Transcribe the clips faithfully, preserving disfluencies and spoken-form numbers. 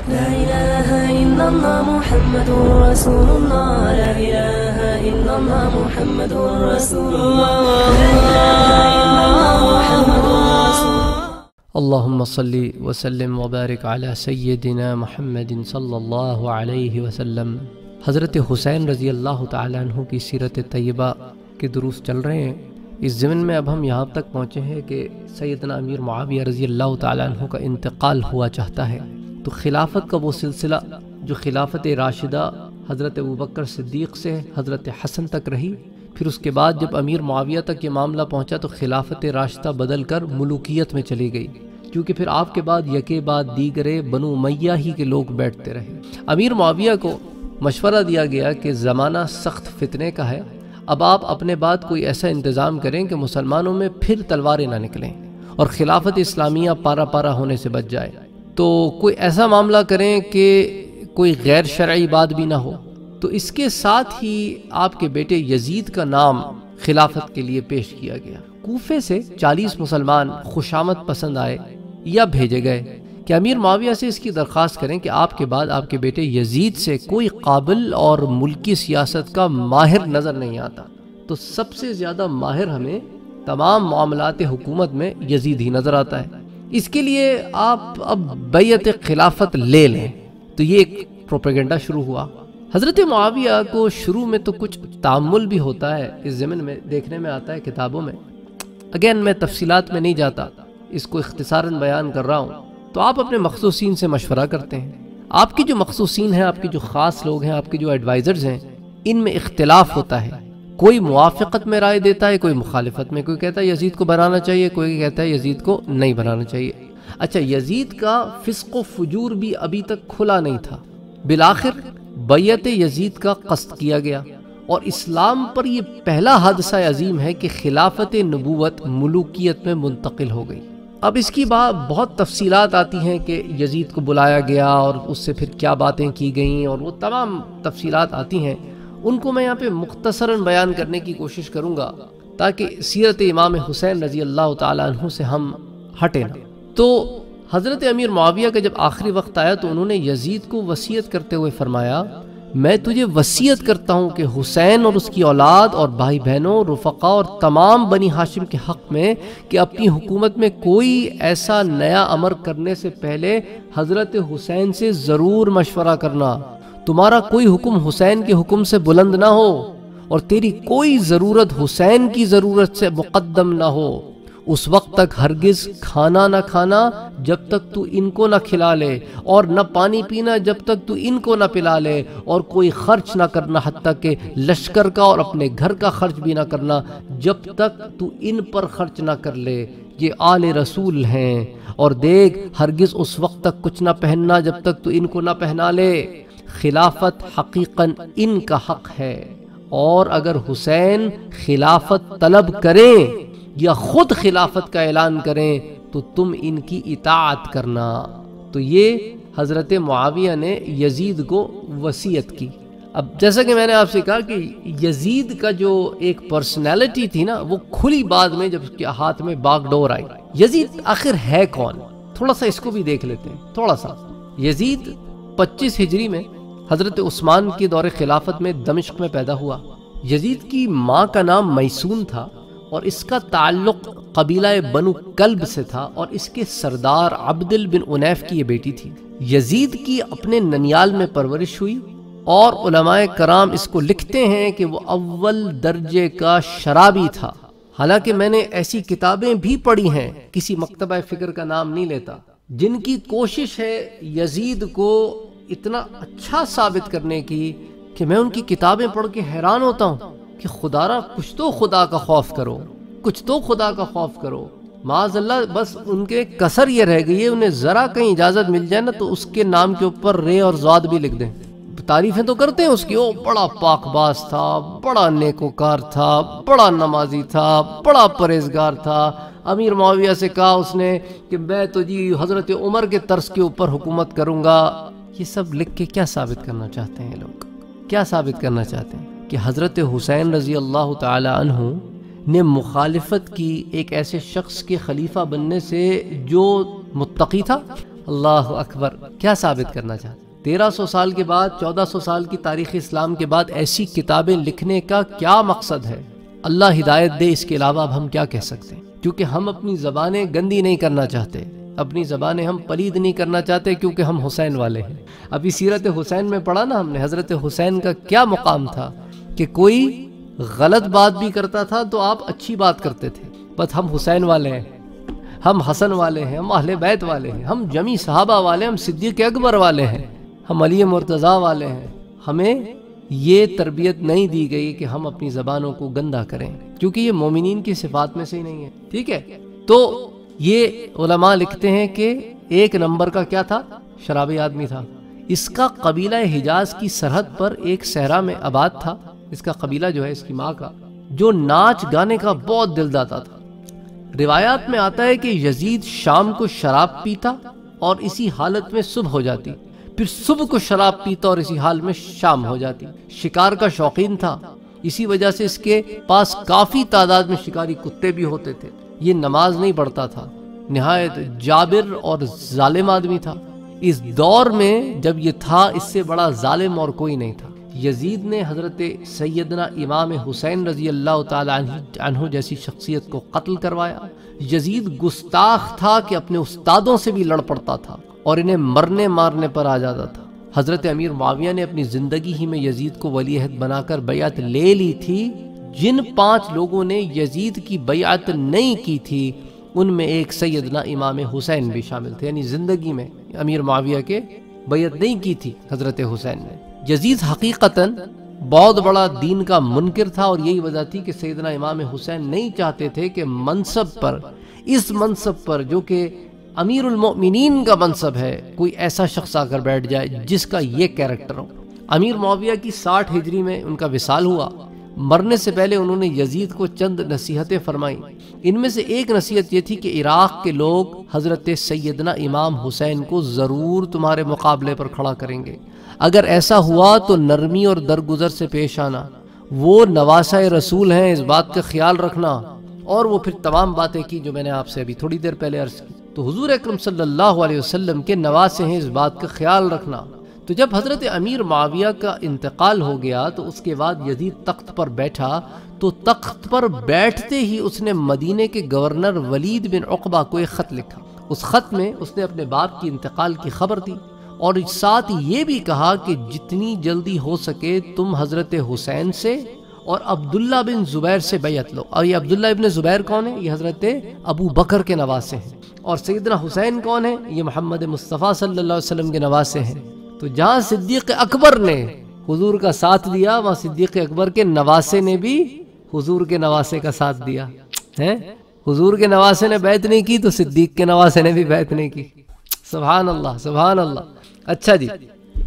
لا إله إلا الله محمد رسول الله لا إله إلا الله محمد رسول الله لا إله إلا الله محمد رسول الله اللهم صل وسلم وبارك على سيدنا محمد صلی اللہ علیہ وسلم۔ حضرت حسین رضی اللہ تعالیٰ عنہ کی سیرت طیبہ کے دروس چل رہے ہیں۔ اس ضمن میں اب ہم یہاں تک پہنچے ہیں کہ سیدنا امیر معاویہ رضی اللہ تعالیٰ عنہ کا انتقال ہوا چاہتا ہے، تو خلافت کا وہ سلسلہ جو خلافت راشدہ حضرت ابوبکر صدیق سے حضرت حسن تک رہی، پھر اس کے بعد جب امیر معاویہ تک یہ معاملہ پہنچا تو خلافت راشدہ بدل کر ملوکیت میں چلی گئی، کیونکہ پھر آپ کے بعد یکے بعد دیگرے بنو امیہ ہی کے لوگ بیٹھتے رہے۔ امیر معاویہ کو مشورہ دیا گیا کہ زمانہ سخت فتنے کا ہے، اب آپ اپنے بعد کوئی ایسا انتظام کریں کہ مسلمانوں میں پھر تلواریں نہ نکلیں اور خلافت اسلامیہ پارا پارا ہونے سے بچ جائے، تو کوئی ایسا معاملہ کریں کہ کوئی غیر شرعی بات بھی نہ ہو۔ تو اس کے ساتھ ہی آپ کے بیٹے یزید کا نام خلافت کے لیے پیش کیا گیا۔ کوفے سے چالیس مسلمان خوشامد پسند آئے یا بھیجے گئے کہ امیر معاویہ سے اس کی درخواست کریں کہ آپ کے بعد آپ کے بیٹے یزید سے کوئی قابل اور ملکی سیاست کا ماہر نظر نہیں آتا، تو سب سے زیادہ ماہر ہمیں تمام معاملات حکومت میں یزید ہی نظر آتا ہے، اس کے لیے آپ اب بیعت خلافت لے لیں۔ تو یہ ایک پروپیگنڈا شروع ہوا۔ حضرت معاویہ کو شروع میں تو کچھ تعامل بھی ہوتا ہے، اس ضمن میں دیکھنے میں آتا ہے کتابوں میں، اگین میں تفصیلات میں نہیں جاتا، اس کو اختصاراً بیان کر رہا ہوں۔ تو آپ اپنے مخصوصین سے مشورہ کرتے ہیں، آپ کی جو مخصوصین ہیں، آپ کے جو خاص لوگ ہیں، آپ کے جو ایڈوائزرز ہیں، ان میں اختلاف ہوتا ہے، کوئی موافقت میں رائے دیتا ہے، کوئی مخالفت میں، کوئی کہتا ہے یزید کو بنانا چاہیے، کوئی کہتا ہے یزید کو نہیں بنانا چاہیے۔ اچھا، یزید کا فسق و فجور بھی ابھی تک کھلا نہیں تھا، بالآخر بیعت یزید کا قصد کیا گیا، اور اسلام پر یہ پہلا حادثہ عظیم ہے کہ خلافت نبوت ملوکیت میں منتقل ہو گئی۔ اب اس کی بات بہت تفصیلات آتی ہیں کہ یزید کو بلایا گیا اور اس سے پھر کیا باتیں کی گئیں، اور وہ تمام تفصیلات آتی ہیں، ان کو میں یہاں پہ مختصراً بیان کرنے کی کوشش کروں گا تاکہ سیرت امام حسین رضی اللہ تعالیٰ عنہ سے ہم ہٹیں نہ۔ تو حضرت امیر معاویہ کا جب آخری وقت آیا تو انہوں نے یزید کو وصیت کرتے ہوئے فرمایا، میں تجھے وصیت کرتا ہوں کہ حسین اور اس کی اولاد اور بھائی بہنوں، رفقا اور تمام بنی ہاشم کے حق میں کہ اپنی حکومت میں کوئی ایسا نیا امر کرنے سے پہلے حضرت حسین سے ضرور مشورہ کرنا، تمہارا کوئی حکم حسین کے حکم سے بلند نہ ہو، اور تیری کوئی ضرورت حسین کی ضرورت سے مقدم نہ ہو۔ اس وقت تک ہرگز کھانا نہ کھانا جب تک تو ان کو نہ کھلا لے، اور نہ پانی پینا جب تک تو ان کو نہ پلا لے، اور کوئی خرچ نہ کرنا حتیٰ کہ لشکر کا اور اپنے گھر کا خرچ بھی نہ کرنا جب تک تو ان پر خرچ نہ کر لے، یہ آل رسول ہیں، اور دیکھ ہرگز اس وقت تک کچھ نہ پہننا جب تک تو ان کو نہ پہنا لے، خلافت حقیقاً ان کا حق ہے، اور اگر حسین خلافت طلب کریں یا خود خلافت کا اعلان کریں تو تم ان کی اطاعت کرنا۔ تو یہ حضرت معاویہ نے یزید کو وصیت کی۔ اب جیسا کہ میں نے آپ سے کہا کہ یزید کا جو ایک پرسنالٹی تھی نا، وہ کھلی بعد میں جب اس کے ہاتھ میں باغ ڈور آئی۔ یزید آخر ہے کون؟ تھوڑا سا اس کو بھی دیکھ لیتے ہیں تھوڑا سا۔ یزید پچیس ہجری میں حضرت عثمان کے دور خلافت میں دمشق میں پیدا ہوا۔ یزید کی ماں کا نام میسون تھا، اور اس کا تعلق قبیلہ بنو کلب سے تھا، اور اس کے سردار عبدل بن عنیف کی یہ بیٹی تھی۔ یزید کی اپنے ننیال میں پرورش ہوئی، اور علماء کرام اس کو لکھتے ہیں کہ وہ اول درجے کا شرابی تھا۔ حالانکہ میں نے ایسی کتابیں بھی پڑھی ہیں، کسی مکتبہ فکر کا نام نہیں لیتا، جن کی کوشش ہے یزید کو اتنا اچھا ثابت کرنے کی کہ میں ان کی کتابیں پڑھ کے حیران ہوتا ہوں کہ خدا را کچھ تو خدا کا خوف کرو، کچھ تو خدا کا خوف کرو۔ معاذ اللہ، بس ان کے کسر یہ رہ گئی ہے، انہیں ذرا کہیں اجازت مل جائے نا تو اس کے نام کے اوپر رے اور زاد بھی لکھ دیں۔ تعریفیں تو کرتے ہیں اس کی، وہ بڑا پاک باز تھا، بڑا نیکوکار تھا، بڑا نمازی تھا، بڑا پرہیزگار تھا۔ امیر معاویہ سے کہا اس نے کہ میں تو جی حضرت عمر کے طرز کے اوپر حکومت کروں گا۔ یہ سب لکھ کے کیا ثابت کرنا چاہتے ہیں لوگ؟ کیا ثابت کرنا چاہتے ہیں؟ کہ حضرت حسین رضی اللہ تعالی عنہ نے مخالفت کی ایک ایسے شخص کے خلیفہ بننے سے جو متقی تھا، اللہ اکبر، کیا ثابت کرنا چاہتے؟ تیرہ سو سال کے بعد، چودہ سو سال کی تاریخ اسلام کے بعد ایسی کتابیں لکھنے کا کیا مقصد ہے؟ اللہ ہدایت دے، اس کے علاوہ اب ہم کیا کہہ سکتے ہیں؟ کیونکہ ہم اپنی زبانیں گندی نہیں کرنا چاہتے، اپنی زبانیں ہم پلید نہیں کرنا چاہتے، کیونکہ ہم حسین والے ہیں۔ ابھی سیرت حسین میں پڑھا نا ہم نے، حضرت حسین کا کیا مقام تھا کہ کوئی غلط بات بھی کرتا تھا تو آپ اچھی بات کرتے تھے، بس ہم حسین والے ہیں، ہم حسن والے ہیں، ہم اہل بیت والے ہیں، ہم جمی صحابہ والے ہیں، ہم صدیق اکبر والے ہیں، ہم علی مرتضیٰ والے ہیں۔ ہمیں یہ تربیت نہیں دی گئی کہ ہم اپنی زبانوں کو گندا کریں، کیونکہ یہ مومنین کی صفات میں سے ہی نہیں ہے، ٹھیک ہے؟ تو یہ علماء لکھتے ہیں کہ ایک نمبر کا کیا تھا؟ شرابی آدمی تھا۔ اس کا قبیلہ حجاز کی سرحد پر ایک صحرا میں آباد تھا، اس کا قبیلہ جو ہے اس کی ماں کا، جو ناچ گانے کا بہت دل داتا تھا۔ روایات میں آتا ہے کہ یزید شام کو شراب پیتا اور اسی حالت میں صبح ہو جاتی، پھر صبح کو شراب پیتا اور اسی حال میں شام ہو جاتی۔ شکار کا شوقین تھا، اسی وجہ سے اس کے پاس کافی تعداد میں شکاری کتے بھی ہوتے تھے۔ یہ نماز نہیں پڑھتا تھا، نہایت جابر اور ظالم آدمی تھا۔ اس دور میں جب یہ تھا، اس سے بڑا ظالم اور کوئی نہیں تھا۔ یزید نے حضرت سیدنا امام حسین رضی اللہ تعالی عنہ جیسی شخصیت کو قتل کروایا۔ یزید گستاخ تھا کہ اپنے استادوں سے بھی لڑ پڑتا تھا اور انہیں مرنے مارنے پر آ جاتا تھا۔ حضرت امیر معاویہ نے اپنی زندگی ہی میں یزید کو ولی عہد بنا کر بیعت لے لی تھی۔ جن پانچ لوگوں نے یزید کی بیعت نہیں کی تھی، ان میں ایک سیدنا امام حسین بھی شامل تھے، یعنی زندگی میں امیر معاویہ کے بیعت نہیں کی تھی حضرت حسین نے۔ یزید حقیقتاً بہت بڑا دین کا منکر تھا، اور یہی وجہ تھی کہ سیدنا امام حسین نہیں چاہتے تھے کہ منصب پر، اس منصب پر جو کہ امیر المؤمنین کا منصب ہے، کوئی ایسا شخص آ کر بیٹھ جائے جس کا یہ کیریکٹر ہو۔ امیر معاویہ کی ساٹھ ہجری میں ان کا وصال ہوا۔ مرنے سے پہلے انہوں نے یزید کو چند نصیحتیں فرمائیں۔ ان میں سے ایک نصیحت یہ تھی کہ عراق کے لوگ حضرت سیدنا امام حسین کو ضرور تمہارے مقابلے پر کھڑا کریں گے، اگر ایسا ہوا تو نرمی اور درگزر سے پیش آنا، وہ نواسہ رسول ہیں، اس بات کا خیال رکھنا۔ اور وہ پھر تمام باتیں کی جو میں نے آپ سے ابھی تھوڑی دیر پہلے عرض کی۔ تو حضور اکرم صلی اللہ علیہ وسلم کے نواسے ہیں، اس بات کا خیال رکھنا۔ تو جب حضرت امیر معاویہ کا انتقال ہو گیا تو اس کے بعد یزید تخت پر بیٹھا، تو تخت پر بیٹھتے ہی اس نے مدینے کے گورنر ولید بن عقبہ کو ایک خط لکھا۔ اس خط میں اس نے اپنے باپ کی انتقال کی خبر دی، اور ساتھ یہ بھی کہا کہ جتنی جلدی ہو سکے تم حضرت حسین سے اور عبداللہ بن زبیر سے بیعت لو۔ اور یہ عبداللہ ابن زبیر کون ہے؟ یہ حضرت ابو بکر کے نواسے ہیں۔ اور سیدنا حسین کون ہے؟ یہ محمد مصطفیٰ صلی اللہ علیہ وسلم کے نواسے ہیں۔ تو جہاں صدیق اکبر نے حضور کا ساتھ دیا، وہاں صدیق اکبر کے نواسے نے بھی حضور کے نواسے کا ساتھ دیا ہے۔ حضور کے نواسے نے بیعت نہیں کی تو صدیق کے نواسے نے بھی بیعت نہیں کی۔ سبحان اللہ، سبحان اللہ۔ اچھا جی،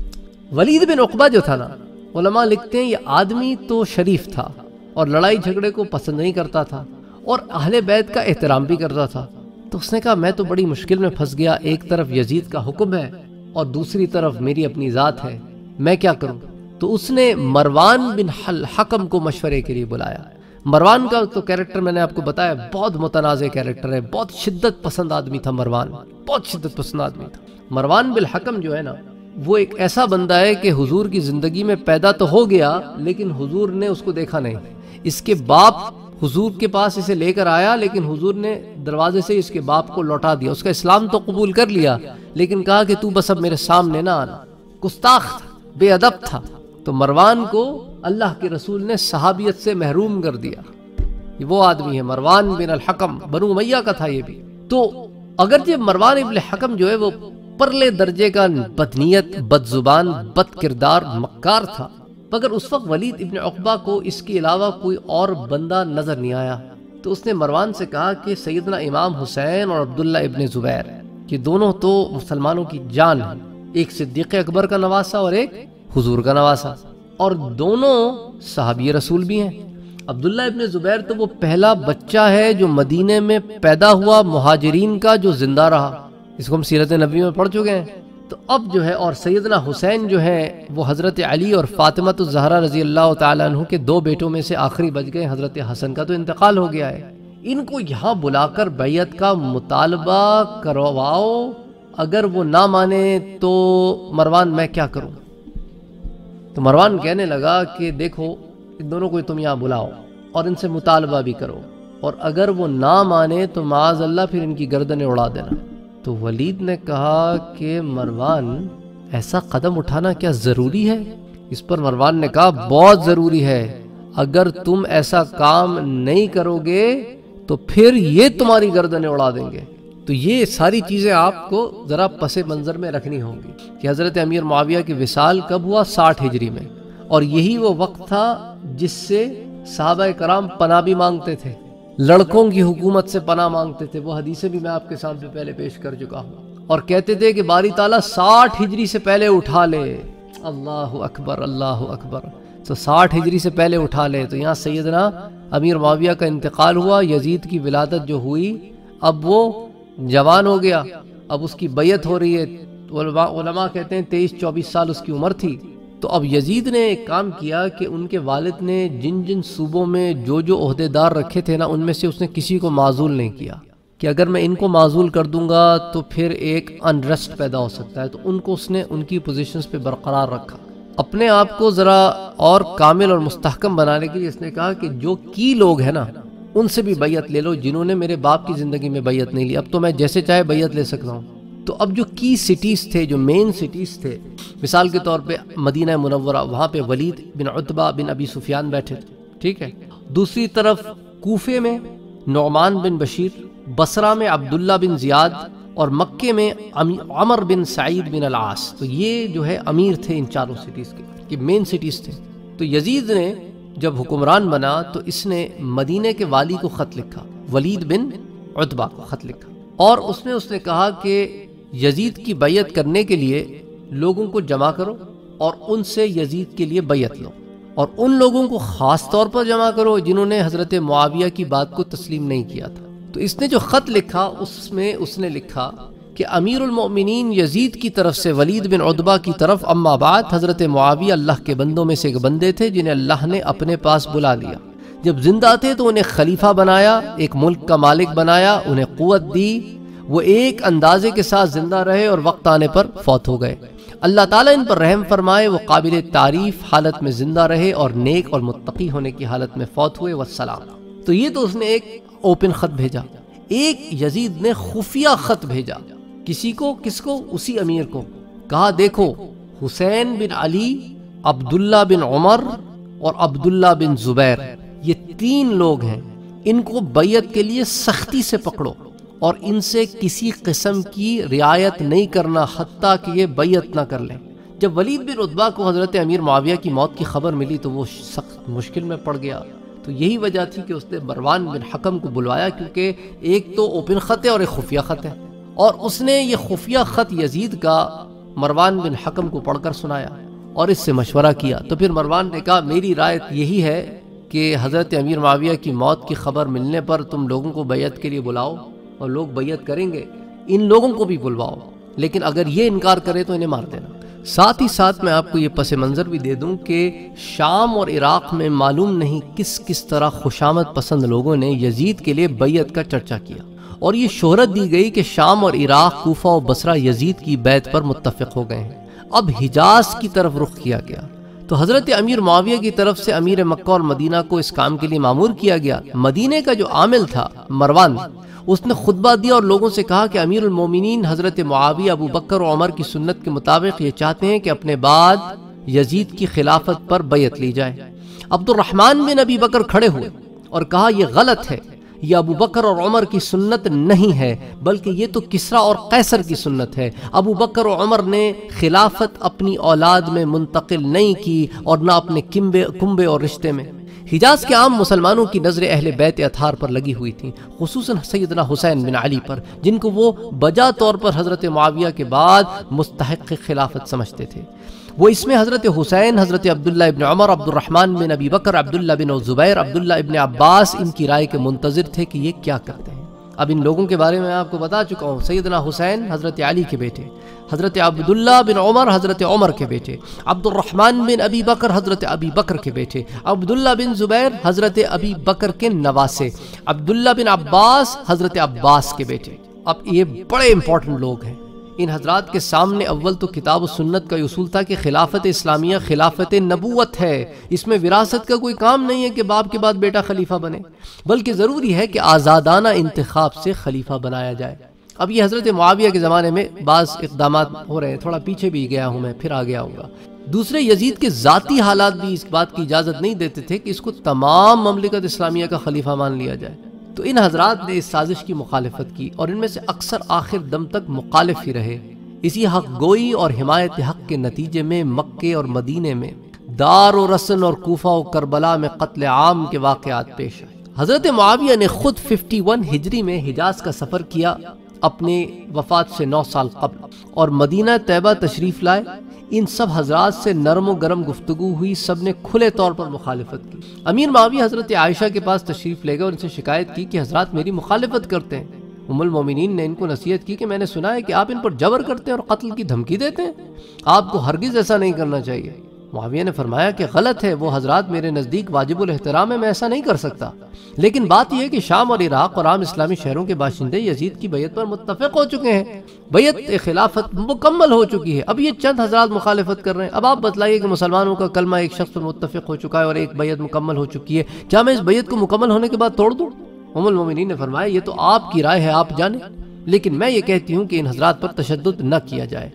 ولید بن عقبہ جو تھا نا، علماء لکھتے ہیں یہ آدمی تو شریف تھا اور لڑائی جھگڑے کو پسند نہیں کرتا تھا، اور اہل بیت کا احترام بھی کرتا تھا۔ تو اس نے کہا میں تو بڑی مشکل میں پھنس گیا، ایک طرف یزید کا حکم ہے اور دوسری طرف میری اپنی ذات ہے، میں کیا کروں؟ تو اس نے مروان بن حکم کو مشورے کے لیے بلایا۔ مروان کا تو کیریکٹر میں نے آپ کو بتایا بہت متنازع کیریکٹر ہے، بہت شدت پسند آدمی تھا مروان، بہت شدت پسند آدمی تھا۔ مروان بن حکم جو ہے نا، وہ ایک ایسا بندہ ہے کہ حضور کی زندگی میں پیدا تو ہو گیا لیکن حضور نے اس کو دیکھا نہیں۔ اس کے باپ حضور کے پاس اسے لے کر آیا، لیکن حضور نے دروازے سے اس کے باپ کو لوٹا دیا۔ اس کا اسلام تو قبول کر لیا، لیکن کہا کہ تو بس اب میرے سامنے نہ آنا۔ گستاخ تھا، بے ادب تھا۔ تو مروان کو اللہ کے رسول نے صحابیت سے محروم کر دیا۔ یہ وہ آدمی ہے مروان بن الحکم، بنو امیہ کا تھا یہ بھی۔ تو اگرچہ مروان بن الحکم جو ہے وہ پرلے درجے کا بدنیت، بد زبان، بد کردار، مکار تھا، مگر اس وقت ولید ابن عقبہ کو اس کے علاوہ کوئی اور بندہ نظر نہیں آیا۔ تو اس نے مروان سے کہا کہ سیدنا امام حسین اور عبداللہ ابن زبیر، یہ دونوں تو مسلمانوں کی جان ہیں، ایک صدیق اکبر کا نواسہ اور ایک حضور کا نواسہ، اور دونوں صحابی رسول بھی ہیں۔ عبداللہ ابن زبیر تو وہ پہلا بچہ ہے جو مدینے میں پیدا ہوا مہاجرین کا، جو زندہ رہا، اس کو ہم سیرت نبی میں پڑھ چکے ہیں۔ تو اب جو ہے، اور سیدنا حسین جو ہے وہ حضرت علی اور فاطمہ الزہرا رضی اللہ تعالیٰ عنہ کے دو بیٹوں میں سے آخری بچ گئے۔ حضرت حسن کا تو انتقال ہو گیا ہے۔ ان کو یہاں بلا کر بیعت کا مطالبہ کرواؤ، اگر وہ نہ مانے تو مروان میں کیا کروں؟ تو مروان کہنے لگا کہ دیکھو ان دونوں کو تم یہاں بلاؤ اور ان سے مطالبہ بھی کرو، اور اگر وہ نہ مانے تو معاذ اللہ پھر ان کی گردنیں اڑا دینا۔ تو ولید نے کہا کہ مروان ایسا قدم اٹھانا کیا ضروری ہے؟ اس پر مروان نے کہا بہت ضروری ہے، اگر تم ایسا کام نہیں کرو گے تو پھر یہ تمہاری گردنیں اڑا دیں گے۔ تو یہ ساری چیزیں آپ کو ذرا پس منظر میں رکھنی ہوں گی کہ حضرت امیر معاویہ کی وصال کب ہوا؟ ساٹھ ہجری میں، اور یہی وہ وقت تھا جس سے صحابہ کرام پناہ بھی مانگتے تھے، لڑکوں کی حکومت سے پناہ مانگتے تھے۔ وہ حدیثیں بھی میں آپ کے سامنے پہلے پیش کر چکا ہوں، اور کہتے تھے کہ باری تعالیٰ ساٹھ ہجری سے پہلے اٹھا لے۔ اللہ اکبر اللہ اکبر۔ تو ساٹھ ہجری سے پہلے اٹھا لے۔ تو یہاں سیدنا امیر معاویہ کا انتقال ہوا، یزید کی ولادت جو ہوئی، اب وہ جوان ہو گیا، اب اس کی بیعت ہو رہی ہے۔ علماء, علماء کہتے ہیں تیئیس چوبیس سال اس کی عمر تھی۔ تو اب یزید نے ایک کام کیا کہ ان کے والد نے جن جن صوبوں میں جو جو عہدے دار رکھے تھے نا، ان میں سے اس نے کسی کو معزول نہیں کیا کہ اگر میں ان کو معزول کر دوں گا تو پھر ایک انریسٹ پیدا ہو سکتا ہے۔ تو ان کو اس نے ان کی پوزیشنز پہ برقرار رکھا۔ اپنے آپ کو ذرا اور کامل اور مستحکم بنانے کے لیے اس نے کہا کہ جو کی لوگ ہیں نا ان سے بھی بیعت لے لو جنہوں نے میرے باپ کی زندگی میں بیعت نہیں لی، اب تو میں جیسے چاہے بیعت لے سکتا ہوں۔ تو اب جو کی سٹیز تھے، جو مین سٹیز تھے، مثال کے طور پہ مدینہ منورہ، وہاں پہ ولید بن عتبہ بن ابی سفیان بیٹھے تھے، ٹھیک ہے۔ دوسری طرف کوفے میں نعمان بن بشیر، بصرہ میں عبداللہ بن زیاد، اور مکے میں عمر بن سعید بن العاص۔ تو یہ جو ہے امیر تھے ان چاروں سٹیز کے، یہ مین سٹیز تھے۔ تو یزید نے جب حکمران بنا تو اس نے مدینے کے والی کو خط لکھا، ولید بن عتبہ کو خط لکھا، اور اس میں اس نے کہا کہ یزید کی بیعت کرنے کے لیے لوگوں کو جمع کرو اور ان سے یزید کے لیے بیعت لو، اور ان لوگوں کو خاص طور پر جمع کرو جنہوں نے حضرت معاویہ کی بات کو تسلیم نہیں کیا تھا۔ تو اس نے جو خط لکھا اس میں اس نے لکھا کہ امیر المؤمنین یزید کی طرف سے ولید بن عتبہ کی طرف، اما بعد، حضرت معاویہ اللہ کے بندوں میں سے ایک بندے تھے جنہیں اللہ نے اپنے پاس بلا لیا۔ جب زندہ تھے تو انہیں خلیفہ بنایا، ایک ملک کا مالک بنایا، انہیں قوت دی، وہ ایک اندازے کے ساتھ زندہ رہے اور وقت آنے پر فوت ہو گئے۔ اللہ تعالیٰ ان پر رحم فرمائے، وہ قابل تعریف حالت میں زندہ رہے اور نیک اور متقی ہونے کی حالت میں فوت ہوئے، والسلام۔ تو یہ تو اس نے ایک اوپن خط بھیجا۔ ایک یزید نے خفیہ خط بھیجا کسی کو، کس کو؟ اسی امیر کو۔ کہا دیکھو حسین بن علی، عبداللہ بن عمر اور عبداللہ بن زبیر، یہ تین لوگ ہیں، ان کو بیعت کے لیے سختی سے پکڑو اور ان سے کسی قسم کی رعایت نہیں کرنا حتیٰ کہ یہ بیعت نہ کر لیں۔ جب ولید بن عتبہ کو حضرت امیر معاویہ کی موت کی خبر ملی تو وہ سخت مشکل میں پڑ گیا۔ تو یہی وجہ تھی کہ اس نے مروان بن حکم کو بلوایا، کیونکہ ایک تو اوپن خط ہے اور ایک خفیہ خط ہے، اور اس نے یہ خفیہ خط یزید کا مروان بن حکم کو پڑھ کر سنایا اور اس سے مشورہ کیا۔ تو پھر مروان نے کہا میری رائے یہی ہے کہ حضرت امیر معاویہ کی موت کی خبر ملنے پر تم لوگوں کو بیعت کے لیے بلاؤ اور لوگ بیعت کریں گے، ان لوگوں کو بھی بلواؤ، لیکن اگر یہ انکار کرے تو انہیں مار دینا۔ ساتھ ہی ساتھ میں آپ کو یہ پس منظر بھی دے دوں کہ شام اور عراق میں معلوم نہیں کس کس طرح خوشامد پسند لوگوں نے یزید کے لیے بیعت کا چرچا کیا، اور یہ شہرت دی گئی کہ شام اور عراق، کوفہ و بصرہ یزید کی بیعت پر متفق ہو گئے ہیں۔ اب حجاز کی طرف رخ کیا گیا، تو حضرت امیر معاویہ کی طرف سے امیر مکہ اور مدینہ کو اس کام کے لیے مامور کیا گیا۔ مدینہ کا جو عامل تھا مروان، اس نے خطبہ دیا اور لوگوں سے کہا کہ امیر المومنین حضرت معاویہ ابو بکر و عمر کی سنت کے مطابق یہ چاہتے ہیں کہ اپنے بعد یزید کی خلافت پر بیعت لی جائے۔ عبد الرحمن بن ابی بکر کھڑے ہوئے اور کہا یہ غلط ہے، یہ ابو بکر اور عمر کی سنت نہیں ہے، بلکہ یہ تو کسریٰ اور قیصر کی سنت ہے۔ ابو بکر و عمر نے خلافت اپنی اولاد میں منتقل نہیں کی اور نہ اپنے کنبے کنبے اور رشتے میں۔ حجاز کے عام مسلمانوں کی نظر اہل بیت اطہار پر لگی ہوئی تھیں، خصوصاً سیدنا حسین بن علی پر، جن کو وہ بجا طور پر حضرت معاویہ کے بعد مستحق خلافت سمجھتے تھے۔ وہ اس میں حضرت حسین، حضرت عبداللہ ابن عمر، عبد الرحمن بن ابی بکر، عبداللہ بن زبیر، عبداللہ ابن عباس، ان کی رائے کے منتظر تھے کہ یہ کیا کرتے ہیں۔ اب ان لوگوں کے بارے میں آپ کو بتا چکا ہوں۔ سیدنا حسین حضرت علی کے بیٹے، حضرت عبداللہ بن عمر حضرت عمر کے بیٹے، عبد الرحمن بن ابی بکر حضرت ابی بکر کے بیٹے، عبداللہ بن زبیر حضرت ابی بکر کے نواسے، عبداللہ بن عباس حضرت عباس کے بیٹے۔ اب یہ بڑے امپورٹنٹ لوگ ہیں، ان حضرات کے سامنے اول تو کتاب و سنت کا اصول تھا کہ خلافت اسلامیہ خلافت نبوت ہے، اس میں وراثت کا کوئی کام نہیں ہے کہ باپ کے بعد بیٹا خلیفہ بنے، بلکہ ضروری ہے کہ آزادانہ انتخاب سے خلیفہ بنایا جائے۔ اب یہ حضرت معاویہ کے زمانے میں بعض اقدامات ہو رہے ہیں، تھوڑا پیچھے بھی گیا ہوں میں، پھر آگے آؤں گا۔ دوسرے، یزید کے ذاتی حالات بھی اس بات کی اجازت نہیں دیتے تھے کہ اس کو تمام مملکت اسلامیہ کا خلیفہ مان لیا جائے، تو ان حضرات نے اس سازش کی مخالفت کی، اور ان میں سے اکثر آخر دم تک مخالف ہی رہے۔ اسی حق گوئی اور حمایت حق کے نتیجے میں مکے اور مدینے میں دار و رسن اور کوفہ و کربلا میں قتل عام کے واقعات پیش آئے۔ حضرت معاویہ نے خود اکاون ہجری میں حجاز کا سفر کیا اپنے وفات سے نو سال قبل، اور مدینہ طیبہ تشریف لائے۔ ان سب حضرات سے نرم و گرم گفتگو ہوئی، سب نے کھلے طور پر مخالفت کی۔ امیر معاویہ حضرت عائشہ کے پاس تشریف لے گئے اور ان سے شکایت کی کہ حضرات میری مخالفت کرتے ہیں۔ ام المومنین نے ان کو نصیحت کی کہ میں نے سنا ہے کہ آپ ان پر جبر کرتے ہیں اور قتل کی دھمکی دیتے ہیں، آپ کو ہرگز ایسا نہیں کرنا چاہیے۔ معاویہ نے فرمایا کہ غلط ہے، وہ حضرات میرے نزدیک واجب الاحترام ہے، میں ایسا نہیں کر سکتا، لیکن بات یہ ہے کہ شام اور عراق اور عام اسلامی شہروں کے باشندے یزید کی بیعت پر متفق ہو چکے ہیں، بیعت خلافت مکمل ہو چکی ہے، اب یہ چند حضرات مخالفت کر رہے ہیں۔ اب آپ بتلائیے کہ مسلمانوں کا کلمہ ایک شخص پر متفق ہو چکا ہے اور ایک بیعت مکمل ہو چکی ہے، کیا میں اس بیعت کو مکمل ہونے کے بعد توڑ دوں؟ ام المومنین نے فرمایا یہ تو آپ کی رائے ہے، آپ جانیں، لیکن میں یہ کہتی ہوں کہ ان حضرات پر تشدد نہ کیا جائے،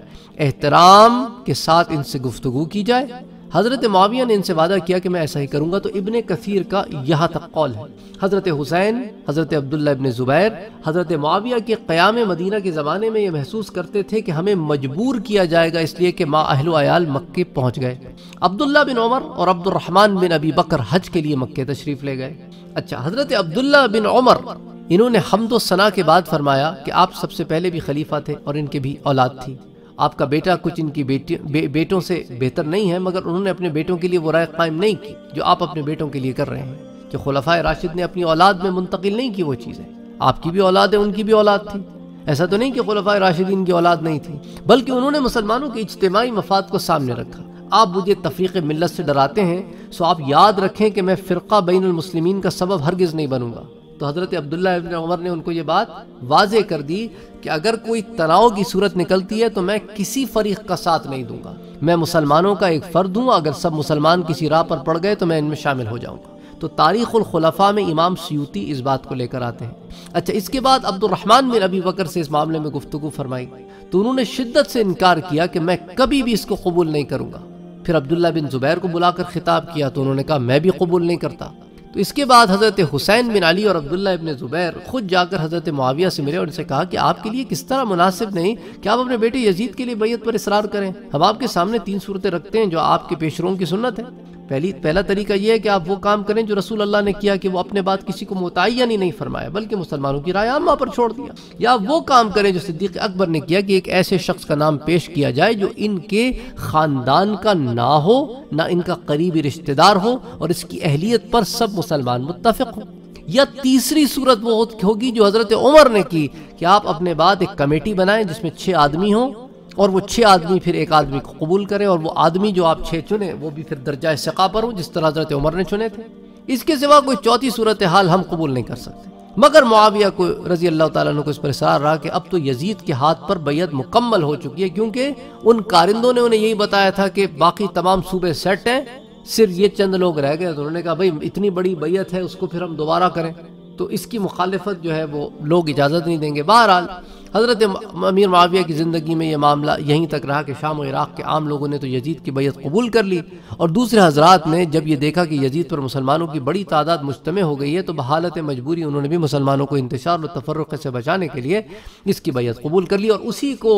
احترام کے ساتھ ان سے گفتگو کی جائے۔ حضرت معاویہ نے ان سے وعدہ کیا کہ میں ایسا ہی کروں گا، تو ابن کثیر کا یہاں تک قول ہے۔ حضرت حسین، حضرت عبداللہ ابن زبیر، حضرت معاویہ کے قیام مدینہ کے زمانے میں یہ محسوس کرتے تھے کہ ہمیں مجبور کیا جائے گا، اس لیے کہ ما اہل و عیال مکے پہنچ گئے۔ عبداللہ بن عمر اور عبد الرحمن بن ابی بکر حج کے لیے مکے تشریف لے گئے۔ اچھا، حضرت عبداللہ بن عمر انہوں نے حمد و ثنا کے بعد فرمایا کہ آپ سب سے پہلے بھی خلیفہ تھے اور ان کے بھی اولاد تھی، آپ کا بیٹا کچھ ان کی بیٹی بے بیٹوں سے بہتر نہیں ہے، مگر انہوں نے اپنے بیٹوں کے لیے وہ رائے قائم نہیں کی جو آپ اپنے بیٹوں کے لیے کر رہے ہیں، کہ خلفائے راشد نے اپنی اولاد میں منتقل نہیں کی وہ چیزیں، آپ کی بھی اولاد ہے، ان کی بھی اولاد تھی، ایسا تو نہیں کہ خلفائے راشدین کی اولاد نہیں تھی، بلکہ انہوں نے مسلمانوں کے اجتماعی مفاد کو سامنے رکھا۔ آپ مجھے تفریق ملت سے ڈراتے ہیں، سو آپ یاد رکھیں کہ میں فرقہ بین المسلمین کا سبب ہرگز نہیں بنوں گا۔ تو حضرت عبداللہ ابن عمر نے ان کو یہ بات واضح کر دی کہ اگر کوئی تناؤ کی صورت نکلتی ہے تو میں کسی فریق کا ساتھ نہیں دوں گا، میں مسلمانوں کا ایک فرد ہوں، اگر سب مسلمان کسی راہ پر پڑ گئے تو میں ان میں شامل ہو جاؤں گا۔ تو تاریخ الخلفاء میں امام سیوطی اس بات کو لے کر آتے ہیں۔ اچھا، اس کے بعد عبد الرحمن بن ابی بکر سے اس معاملے میں گفتگو فرمائی تو انہوں نے شدت سے انکار کیا کہ میں کبھی بھی اس کو قبول نہیں کروں گا۔ پھر عبداللہ بن زبیر کو بلا کر خطاب کیا تو انہوں نے کہا میں بھی قبول نہیں کرتا۔ تو اس کے بعد حضرت حسین بن علی اور عبداللہ ابن زبیر خود جا کر حضرت معاویہ سے ملے اور ان سے کہا کہ آپ کے لیے کس طرح مناسب نہیں کہ آپ اپنے بیٹے یزید کے لیے بیعت پر اصرار کریں، ہم آپ کے سامنے تین صورتیں رکھتے ہیں جو آپ کے پیشروؤں کی سنت ہے۔ پہلی پہلا طریقہ یہ ہے کہ آپ وہ کام کریں جو رسول اللہ نے کیا، کہ وہ اپنے بعد کسی کو متعین ہی نہیں فرمایا بلکہ مسلمانوں کی رائے عامہ پر چھوڑ دیا، یا وہ کام کریں جو صدیق اکبر نے کیا کہ ایک ایسے شخص کا نام پیش کیا جائے جو ان کے خاندان کا نہ ہو، نہ ان کا قریبی رشتہ دار ہو، اور اس کی اہلیت پر سب مسلمان متفق ہوں۔ یا تیسری صورت وہ ہوگی جو حضرت عمر نے کی کہ آپ اپنے بعد ایک کمیٹی بنائیں جس میں چھ آدمی ہوں، اور وہ چھ آدمی پھر ایک آدمی کو قبول کریں، اور وہ آدمی جو آپ چھ چنے وہ بھی پھر درجہ ثقہ پر ہوں جس طرح حضرت عمر نے چنے تھے۔ اس کے سوا کوئی چوتھی صورتحال ہم قبول نہیں کر سکتے۔ مگر معاویہ کو رضی اللہ تعالیٰ عنہ کو اس پر اصرار رہا کہ اب تو یزید کے ہاتھ پر بیعت مکمل ہو چکی ہے، کیونکہ ان کارندوں نے انہیں یہی بتایا تھا کہ باقی تمام صوبے سیٹ ہیں، صرف یہ چند لوگ رہ گئے۔ تو انہوں نے کہا بھائی اتنی بڑی بیعت ہے اس کو پھر ہم دوبارہ کریں، تو اس کی مخالفت جو ہے وہ لوگ اجازت نہیں دیں گے۔ بہرحال حضرت امیر معاویہ کی زندگی میں یہ معاملہ یہیں تک رہا کہ شام و عراق کے عام لوگوں نے تو یزید کی بیعت قبول کر لی، اور دوسرے حضرات نے جب یہ دیکھا کہ یزید پر مسلمانوں کی بڑی تعداد مجتمع ہو گئی ہے تو بحالت مجبوری انہوں نے بھی مسلمانوں کو انتشار و تفرقے سے بچانے کے لیے اس کی بیعت قبول کر لی۔ اور اسی کو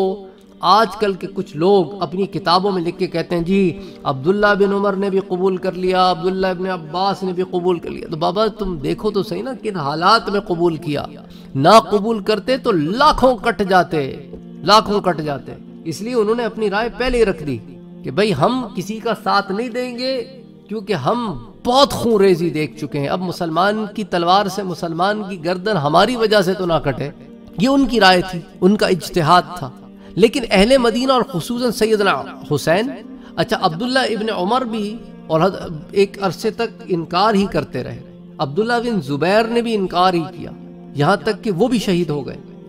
آج کل کے کچھ لوگ اپنی کتابوں میں لکھ کے کہتے ہیں جی عبداللہ بن عمر نے بھی قبول کر لیا، عبداللہ ابن عباس نے بھی قبول کر لیا۔ تو بابا تم دیکھو تو صحیح نا کن حالات میں قبول کیا، نہ قبول کرتے تو لاکھوں کٹ جاتے، لاکھوں کٹ جاتے۔ اس لیے انہوں نے اپنی رائے پہلے ہی رکھ دی کہ بھئی ہم کسی کا ساتھ نہیں دیں گے، کیونکہ ہم بہت خون ریزی دیکھ چکے ہیں، اب مسلمان کی تلوار سے مسلمان کی گردن ہماری وجہ سے تو نہ کٹے۔ یہ ان کی رائے تھی، ان کا اجتہاد تھا۔ لیکن اہل مدینہ اور خصوصاً سیدنا حسین، اچھا عبداللہ ابن عمر بھی اور ایک عرصے تک انکار ہی کرتے رہے، عبداللہ بن زبیر نے بھی انکار ہی کیا، یہاں تک کہ وہ بھی شہید ہو گئے،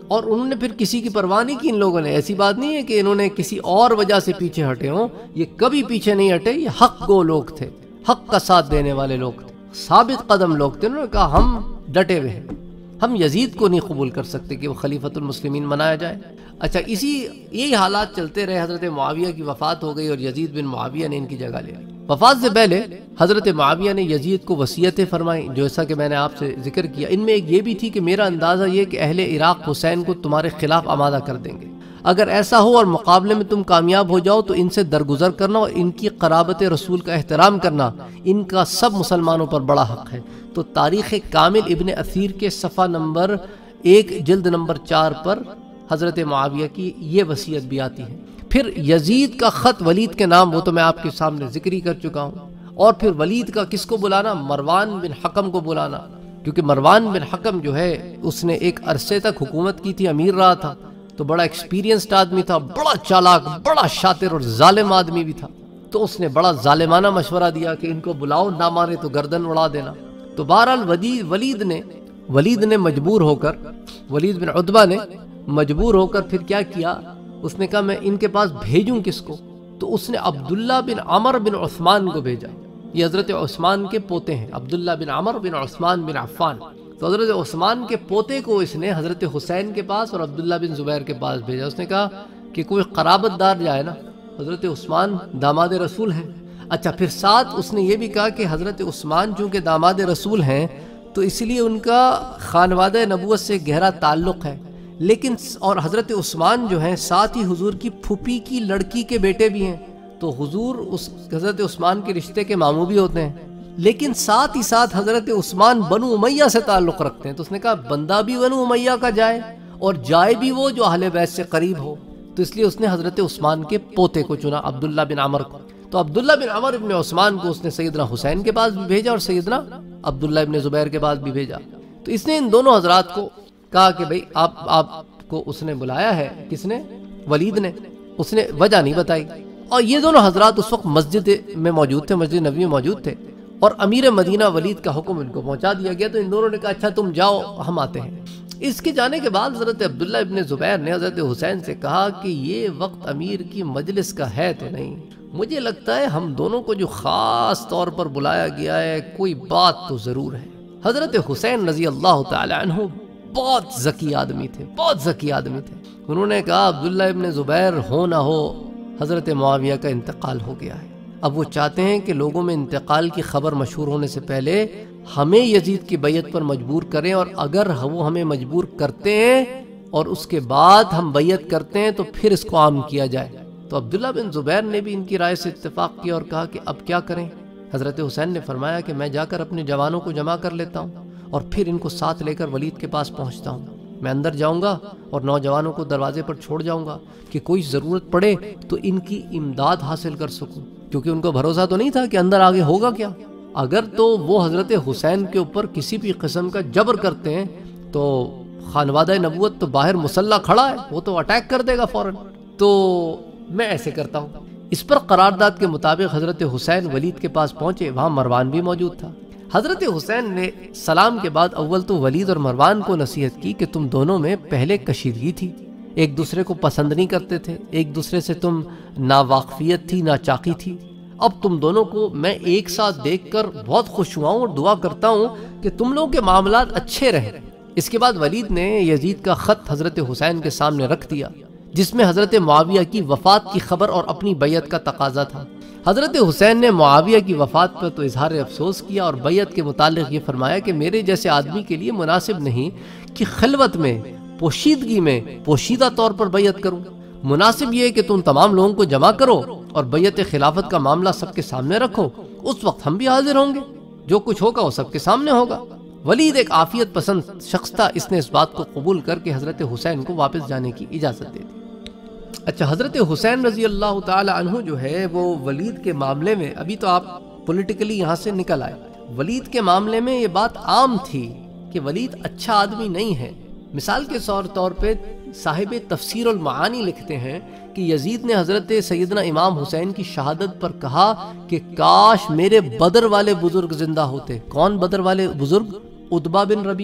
اور انہوں نے پھر کسی کی پرواہ نہیں کی ان لوگوں نے. ایسی بات نہیں ہے کہ انہوں نے کسی اور وجہ سے پیچھے ہٹے ہوں, یہ کبھی پیچھے نہیں ہٹے. یہ حق گو لوگ تھے, حق کا ساتھ دینے والے لوگ تھے, ثابت قدم لوگ تھے. انہوں نے کہا ہم ڈٹے ہوئے ہیں, ہم یزید کو نہیں قبول کر سکتے کہ وہ خلیفۃ المسلمین بنایا جائے. اچھا, اسی یہی حالات چلتے رہے. حضرت معاویہ کی وفات ہو گئی اور یزید بن معاویہ نے ان کی جگہ لے لی. وفات سے پہلے حضرت معاویہ نے یزید کو وصیتیں فرمائیں, جیسا کہ میں نے آپ سے ذکر کیا. ان میں ایک یہ بھی تھی کہ میرا اندازہ یہ کہ اہل عراق حسین کو تمہارے خلاف آمادہ کر دیں گے. اگر ایسا ہو اور مقابلے میں تم کامیاب ہو جاؤ تو ان سے درگزر کرنا اور ان کی قرابت رسول کا احترام کرنا, ان کا سب مسلمانوں پر بڑا حق ہے. تو تاریخ کامل ابن اثیر کے صفحہ نمبر ایک جلد نمبر چار پر حضرت معاویہ کی یہ وصیت بھی آتی ہے. پھر یزید کا خط ولید کے نام, وہ تو میں آپ کے سامنے ذکر ہی کر چکا ہوں. اور پھر ولید کا کس کو بلانا؟ مروان بن حکم کو بلانا, کیونکہ مروان بن حکم جو ہے اس نے ایک عرصے تک حکومت کی تھی, امیر رہا تھا, تو بڑا ایکسپیرینسڈ آدمی تھا, بڑا چالاک, بڑا شاطر اور ظالم آدمی بھی تھا. تو اس نے بڑا ظالمانہ مشورہ دیا کہ ان کو بلاؤ, نہ مانے تو گردن اڑا دینا. تو بہرحال ولید نے ولید نے مجبور ہو کر ولید بن عتبہ نے مجبور ہو کر پھر کیا کیا, اس نے کہا میں ان کے پاس بھیجوں کس کو؟ تو اس نے عبداللہ بن عمر بن عثمان کو بھیجا. یہ حضرت عثمان کے پوتے ہیں, عبداللہ بن عمر بن عثمان بن عفان. تو حضرت عثمان کے پوتے کو اس نے حضرت حسین کے پاس اور عبداللہ بن زبیر کے پاس بھیجا. اس نے کہا کہ کوئی قرابت دار جائے نا, حضرت عثمان داماد رسول ہیں. اچھا, پھر ساتھ اس نے یہ بھی کہا کہ حضرت عثمان چونکہ داماد رسول ہیں تو اس لیے ان کا خانوادہ نبوت سے گہرا تعلق ہے, لیکن اور حضرت عثمان جو ہیں ساتھ ہی حضور کی پھوپھی کی لڑکی کے بیٹے بھی ہیں, تو حضور اس حضرت عثمان کے رشتے کے ماموں بھی ہوتے ہیں, لیکن ساتھ ہی ساتھ حضرت عثمان بنو امیہ سے تعلق رکھتے ہیں. تو اس نے کہا بندہ بھی بنو امیہ کا جائے اور جائے بھی وہ جو اہل بیت سے قریب ہو. تو اس لیے اس نے حضرت عثمان کے پوتے کو چنا, عبداللہ بن عمر کو. تو عبداللہ بن عمر بن عثمان کو اس نے سیدنا حسین کے پاس بھی بھیجا اور سیدنا عبداللہ بن زبیر کے پاس بھی بھیجا. تو اس نے ان دونوں حضرات کو کہا کہ بھئی آپ آپ کو اس نے بلایا ہے. کس نے؟ ولید نے. اس نے وجہ نہیں بتائی. اور یہ دونوں حضرات اس وقت مسجد میں موجود تھے, مسجد نبوی میں موجود تھے, اور امیر مدینہ ولید کا حکم ان کو پہنچا دیا گیا. تو ان دونوں نے کہا اچھا تم جاؤ, ہم آتے ہیں. اس کے جانے کے بعد حضرت عبداللہ ابن زبیر نے حضرت حسین سے کہا کہ یہ وقت امیر کی مجلس کا ہے تو نہیں, مجھے لگتا ہے ہم دونوں کو جو خاص طور پر بلایا گیا ہے کوئی بات تو ضرور ہے. حضرت حسین رضی اللہ تعالی عنہ بہت ذکی آدمی تھے, بہت ذکی آدمی تھے. انہوں نے کہا عبداللہ ابن زبیر ہو نہ ہو حضرت معاویہ کا انتقال ہو گیا ہے. اب وہ چاہتے ہیں کہ لوگوں میں انتقال کی خبر مشہور ہونے سے پہلے ہمیں یزید کی بیعت پر مجبور کریں, اور اگر وہ ہمیں مجبور کرتے ہیں اور اس کے بعد ہم بیعت کرتے ہیں تو پھر اس کو عام کیا جائے. تو عبداللہ بن زبیر نے بھی ان کی رائے سے اتفاق کیا اور کہا کہ اب کیا کریں. حضرت حسین نے فرمایا کہ میں جا کر اپنے جوانوں کو جمع کر لیتا ہوں اور پھر ان کو ساتھ لے کر ولید کے پاس پہنچتا ہوں. میں اندر جاؤں گا اور نوجوانوں کو دروازے پر چھوڑ جاؤں گا کہ کوئی ضرورت پڑے تو ان کی امداد حاصل کر سکوں, کیونکہ ان کو بھروسہ تو نہیں تھا کہ اندر آگے ہوگا کیا. اگر تو وہ حضرت حسین کے اوپر کسی بھی قسم کا جبر کرتے ہیں تو خانوادہ نبوت تو باہر مسلح کھڑا ہے, وہ تو اٹیک کر دے گا فوراً. تو میں ایسے کرتا ہوں. اس پر قرارداد کے مطابق حضرت حسین ولید کے پاس پہنچے. وہاں مروان بھی موجود تھا. حضرت حسین نے سلام کے بعد اول تو ولید اور مروان کو نصیحت کی کہ تم دونوں میں پہلے کشیدگی تھی, ایک دوسرے کو پسند نہیں کرتے تھے, ایک دوسرے سے تم ناواقفیت تھی, ناچاقی تھی. اب تم دونوں کو میں ایک ساتھ دیکھ کر بہت خوش ہوا ہوں اور دعا کرتا ہوں کہ تم لوگوں کے معاملات اچھے رہیں. اس کے بعد ولید نے یزید کا خط حضرت حسین کے سامنے رکھ دیا جس میں حضرت معاویہ کی وفات کی خبر اور اپنی بیعت کا تقاضا تھا. حضرت حسین نے معاویہ کی وفات پر تو اظہار افسوس کیا اور بیعت کے متعلق یہ فرمایا کہ میرے جیسے آدمی کے لیے مناسب نہیں کہ خلوت میں, پوشیدگی میں, پوشیدہ طور پر بیعت کروں. مناسب یہ ہے کہ تم تمام لوگوں کو جمع کرو اور بیعت خلافت کا معاملہ سب کے سامنے رکھو. اس وقت ہم بھی حاضر ہوں گے, جو کچھ ہوگا وہ سب کے سامنے ہوگا. ولید ایک عافیت پسند شخص تھا, اس نے اس بات کو قبول کر کے حضرت حسین کو واپس جانے کی اجازت دے دی. اچھا, حضرت حسین رضی اللہ تعالی عنہ جو ہے وہ ولید کے معاملے میں, ابھی تو آپ پولیٹیکلی یہاں سے نکل آئے, ولید کے معاملے میں یہ بات عام تھی کہ ولید اچھا آدمی نہیں ہے. مثال کے طور پہ صاحب تفسیر المعانی لکھتے ہیں کہ یزید نے حضرت سیدنا امام حسین کی شہادت پر کہا کہ کاش میرے بدر والے بزرگ زندہ ہوتے. کون بدر والے بزرگ؟ عتبہ بن ربیعہ,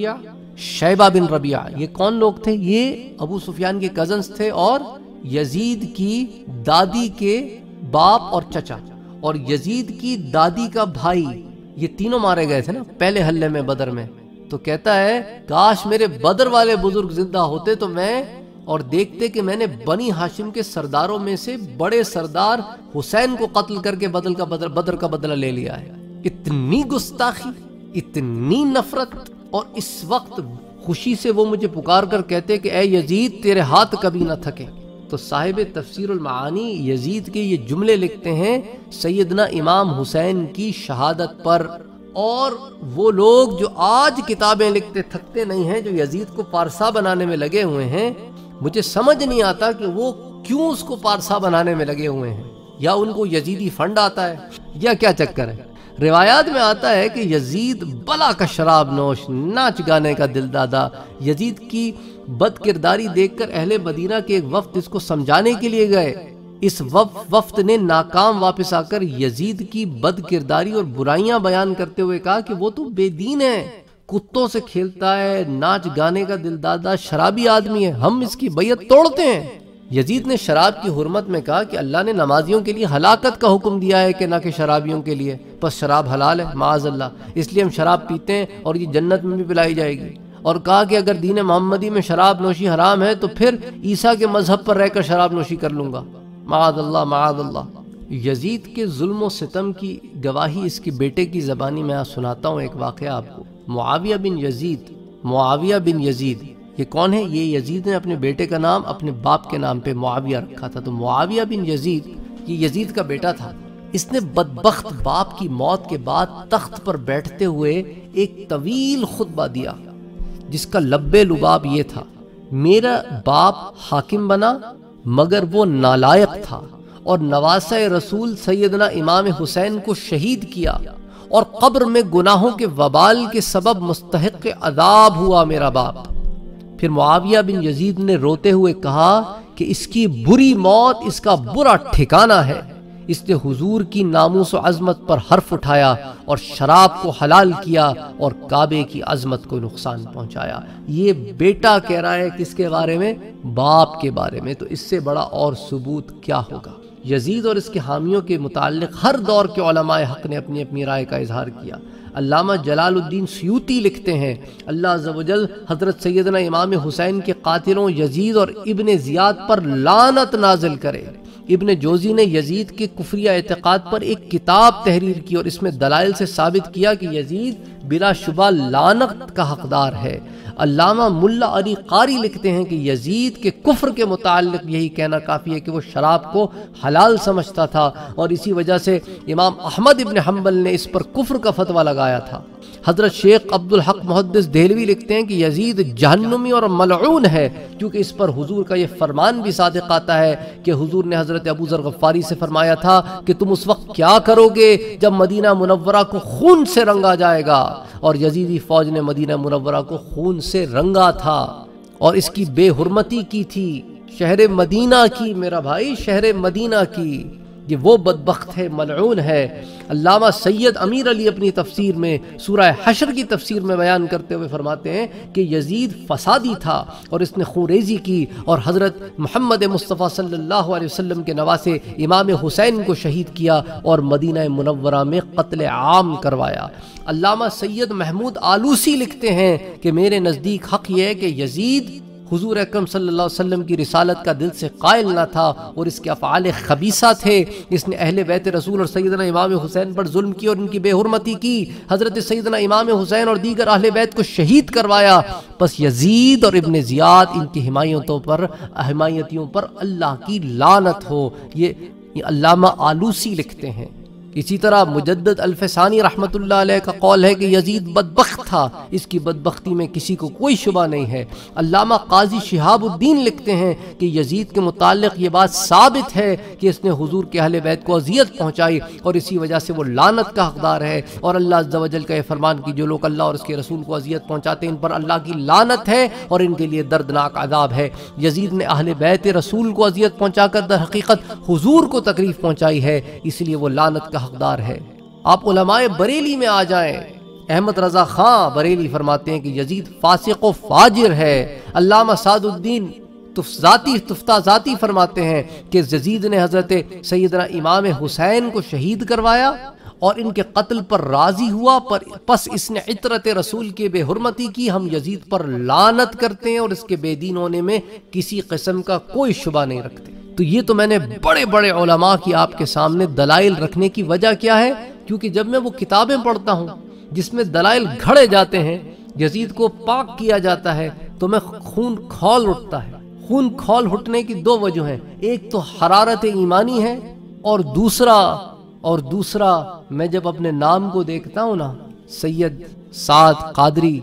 شیبہ بن ربیعہ، یہ کون لوگ تھے؟ یہ ابو سفیان کے کزنز تھے اور یزید کی دادی کے باپ اور چچا، اور یزید کی دادی کا بھائی، یہ تینوں مارے گئے تھے نا پہلے حلے میں بدر میں۔ تو کہتا ہے کاش میرے بدر والے بزرگ زندہ ہوتے تو میں اور دیکھتے کہ میں نے بنی ہاشم کے سرداروں میں سے بڑے سردار حسین کو قتل کر کے بدل کا بدل بدر کا بدلہ لے لیا ہے۔ اتنی گستاخی، اتنی نفرت، اور اس وقت خوشی سے وہ مجھے پکار کر کہتے کہ اے یزید تیرے ہاتھ کبھی نہ تھکے۔ تو صاحب تفسیر المعانی یزید کے یہ جملے لکھتے ہیں سیدنا امام حسین کی شہادت پر، اور وہ لوگ جو آج کتابیں لکھتے تھکتے نہیں ہیں، جو یزید کو پارسا بنانے میں لگے ہوئے ہیں، مجھے سمجھ نہیں آتا کہ وہ کیوں اس کو پارسا بنانے میں لگے ہوئے ہیں، یا ان کو یزیدی فنڈ آتا ہے یا کیا چکر ہے۔ روایات میں آتا ہے کہ یزید بلا کا شراب نوش، ناچ گانے کا دل دادا، یزید کی بد کرداری دیکھ کر اہل مدینہ کے ایک وفد اس کو سمجھانے کے لیے گئے۔ اس وفد نے ناکام واپس آ کر یزید کی بد کرداری اور برائیاں بیان کرتے ہوئے کہا کہ وہ تو بے دین ہے، کتوں سے کھیلتا ہے، ناچ گانے کا دل دادا، شرابی آدمی ہے، ہم اس کی بیعت توڑتے ہیں۔ یزید نے شراب کی حرمت میں کہا کہ اللہ نے نمازیوں کے لیے ہلاکت کا حکم دیا ہے کہ نہ کہ شرابیوں کے لیے، پس شراب حلال ہے معاذ اللہ، اس لیے ہم شراب پیتے ہیں اور یہ جنت میں بھی پلائی جائے گی۔ اور کہا کہ اگر دین محمدی میں شراب نوشی حرام ہے تو پھر عیسیٰ کے مذہب پر رہ کر شراب نوشی کر لوں گا، معاذ اللہ معاذ اللہ۔ یزید کے ظلم و ستم کی گواہی اس کے بیٹے کی زبانی میں سناتا ہوں ایک واقعہ آپ کو۔ معاویہ بن یزید، معاویہ بن یزید یہ کون ہے؟ یہ یزید نے اپنے بیٹے کا نام اپنے باپ کے نام پہ معاویہ رکھا تھا۔ تو معاویہ بن یزید یہ یزید کا بیٹا تھا۔ اس نے بدبخت باپ کی موت کے بعد تخت پر بیٹھتے ہوئے ایک طویل خطبہ دیا جس کا لب لباب یہ تھا: میرا باپ حاکم بنا مگر وہ نالائق تھا، اور نواسہ رسول سیدنا امام حسین کو شہید کیا، اور قبر میں گناہوں کے وبال کے سبب مستحق عذاب ہوا میرا باپ۔ پھر معاویہ بن یزید نے روتے ہوئے کہا کہ اس کی بری موت اس کا برا ٹھکانہ ہے، اس نے حضور کی ناموس و عظمت پر حرف اٹھایا اور شراب کو حلال کیا اور کعبے کی عظمت کو نقصان پہنچایا۔ یہ بیٹا کہہ رہا ہے کس کے بارے میں؟ باپ کے بارے میں۔ تو اس سے بڑا اور ثبوت کیا ہوگا؟ یزید اور اس کے حامیوں کے متعلق ہر دور کے علماء حق نے اپنی اپنی رائے کا اظہار کیا۔ علامہ جلال الدین سیوطی لکھتے ہیں اللہ عز و جل حضرت سیدنا امام حسین کے قاتلوں یزید اور ابن زیاد پر لعنت نازل کرے۔ ابن جوزی نے یزید کے کفریہ اعتقاد پر ایک کتاب تحریر کی اور اس میں دلائل سے ثابت کیا کہ یزید بلا شبہ لعنت کا حقدار ہے۔ علامہ ملا علی قاری لکھتے ہیں کہ یزید کے کفر کے متعلق یہی کہنا کافی ہے کہ وہ شراب کو حلال سمجھتا تھا، اور اسی وجہ سے امام احمد ابن حنبل نے اس پر کفر کا فتویٰ لگایا تھا۔ حضرت شیخ عبدالحق محدث دہلوی لکھتے ہیں کہ یزید جہنمی اور ملعون ہے، کیونکہ اس پر حضور کا یہ فرمان بھی صادق آتا ہے کہ حضور نے حضرت ابو ذر غفاری سے فرمایا تھا کہ تم اس وقت کیا کرو گے جب مدینہ منورہ کو خون سے رنگا جائے گا، اور یزیدی فوج نے مدینہ منورہ کو خون سے رنگا تھا اور اس کی بے حرمتی کی تھی، شہر مدینہ کی، میرا بھائی شہر مدینہ کی۔ یہ وہ بدبخت ہے، ملعون ہے۔ علامہ سید امیر علی اپنی تفسیر میں سورہ حشر کی تفسیر میں بیان کرتے ہوئے فرماتے ہیں کہ یزید فسادی تھا اور اس نے خونریزی کی اور حضرت محمد مصطفیٰ صلی اللہ علیہ وسلم کے نواسے امام حسین کو شہید کیا اور مدینہ منورہ میں قتل عام کروایا۔ علامہ سید محمود آلوسی لکھتے ہیں کہ میرے نزدیک حق یہ ہے کہ یزید حضور اکرم صلی اللہ علیہ وسلم کی رسالت کا دل سے قائل نہ تھا اور اس کے افعال خبیثہ تھے۔ اس نے اہل بیت رسول اور سیدنا امام حسین پر ظلم کی اور ان کی بے حرمتی کی، حضرت سیدنا امام حسین اور دیگر اہل بیت کو شہید کروایا۔ پس یزید اور ابن زیاد ان کی حمایتوں پر حمایتیوں پر اللہ کی لعنت ہو، یہ علامہ آلوسی لکھتے ہیں۔ اسی طرح مجدد الفسانی رحمت اللہ علیہ کا قول ہے کہ یزید بدبخت تھا، اس کی بدبختی میں کسی کو کوئی شبہ نہیں ہے۔ علامہ قاضی شہاب الدین لکھتے ہیں کہ یزید کے متعلق یہ بات ثابت ہے کہ اس نے حضور کے اہل بیت کو اذیت پہنچائی اور اسی وجہ سے وہ لعنت کا حقدار ہے، اور اللہ عز و جل کا یہ فرمان کہ جو لوگ اللہ اور اس کے رسول کو اذیت پہنچاتے ہیں ان پر اللہ کی لعنت ہے اور ان کے لیے دردناک عذاب ہے۔ یزید نے اہل بیت رسول کو اذیت پہنچا کر در حقیقت حضور کو تکلیف پہنچائی ہے، اس لیے وہ لعنت کا حقدار ہے۔ آپ علماء بریلی میں آ جائیں، احمد رضا خان بریلی فرماتے ہیں کہ یزید فاسق و فاجر ہے۔ علامہ سعد الدین ذاتی تفتہ ذاتی فرماتے ہیں کہ یزید نے حضرت سیدنا امام حسین کو شہید کروایا اور ان کے قتل پر راضی ہوا، پر پس اس نے عطرت رسول کے بے حرمتی کی۔ ہم یزید پر لعنت کرتے ہیں اور اس کے بے دین ہونے میں کسی قسم کا کوئی شبہ نہیں رکھتے۔ تو یہ تو میں نے بڑے بڑے علماء کی آپ کے سامنے دلائل رکھنے کی وجہ کیا ہے؟ کیونکہ جب میں وہ کتابیں پڑھتا ہوں جس میں دلائل گھڑے جاتے ہیں، یزید کو پاک کیا جاتا ہے، تو میں خون کھول اٹھتا ہے۔ خون کھول اٹھنے کی دو وجہ ہیں، ایک تو حرارت ایمانی ہے، اور دوسرا اور دوسرا میں جب اپنے نام کو دیکھتا ہوں نا، سید سعد قادری،